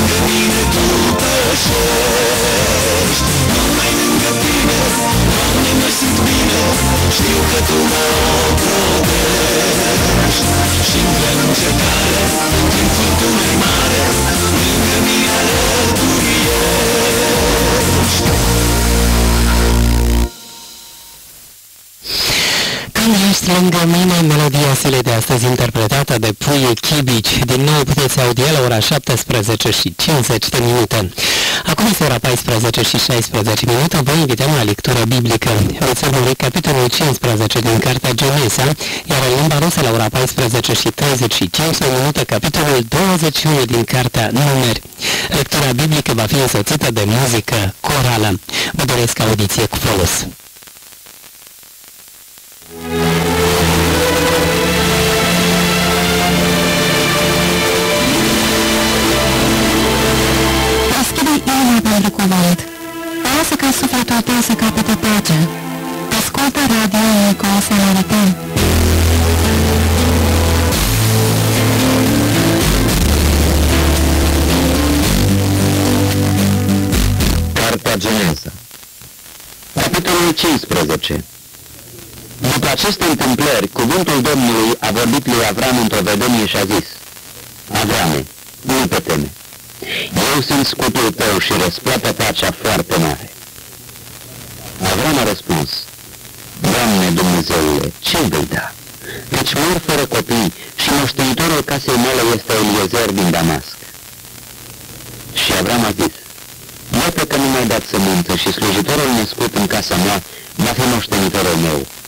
lângă mine tu pășești, numai lângă tine, Doamne, mă simt bine, știu că tu mă ocrotești. Și-mi dă încercare, când furtună-i mare, lângă mine alături ești. Când ești lângă mine, melodia zilei de astăzi interpretată de Puie Chibici. Din nou puteți audia la ora 17:50. Acum este ora 14:16. Vă invităm la lectură biblică. Veți urmări capitolul 15 din Cartea Genesa, iar în limba rusă la ora 14:35, capitolul 21 din Cartea Numeri. Lectura biblică va fi însoțită de muzică corală. Vă doresc audiție cu folos. Deschide inima pentru cuvânt. Lasă ca sufletul tău să capete pace. Ascultă Radio Nicolae Salaritan. Cartea Genesa, capitolul 15. După aceste întâmplări, cuvântul Domnului a vorbit lui Avram într-o vedenie și a zis: Avrame, nu te teme. Eu sunt scutul tău și răsplata ta cea foarte mare. Avram a răspuns: Doamne Dumnezeule, ce-mi vei da? Căci mor fără copii și moștenitorul casei mele este Eliezer din Damasc. Și Avram a zis: iată că nu mi-ai dat sămânță și slujitorul născut în casa mea va fi moștenitorul meu.